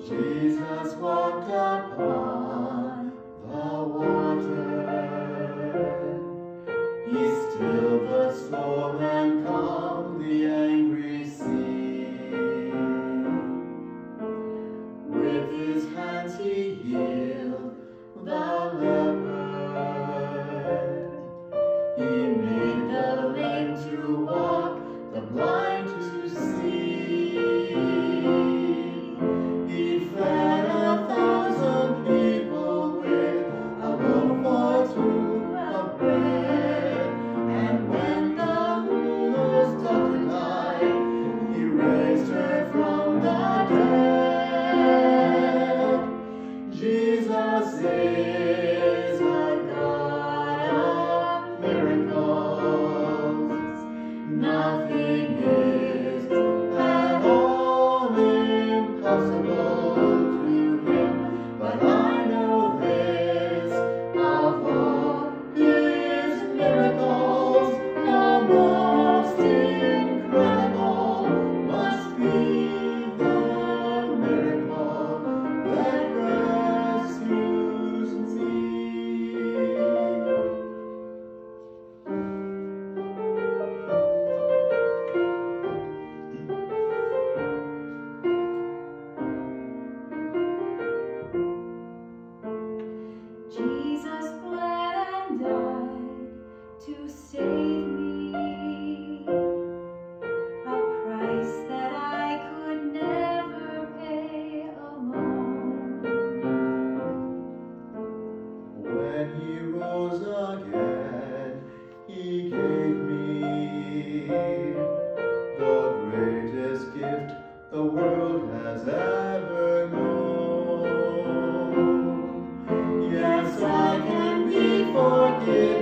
Jesus walked upon the water. He stilled the storm and calmed the angry sea. With his hands he healed the leper. He made the lame to walk, the blind to see. He fed 1,000 people with a loaf or two of bread. And when the ruler's daughter died, he raised her from the dead. Jesus is a God of miracles. Nothing is at all impossible to him, but I know this, of all his miracles, the most incredible must be the miracle that rescues me. Jesus bled and died to save me, a price that I could never pay alone. When he rose again, he gave me the greatest gift the world has ever known. Yes, I can be forgiven.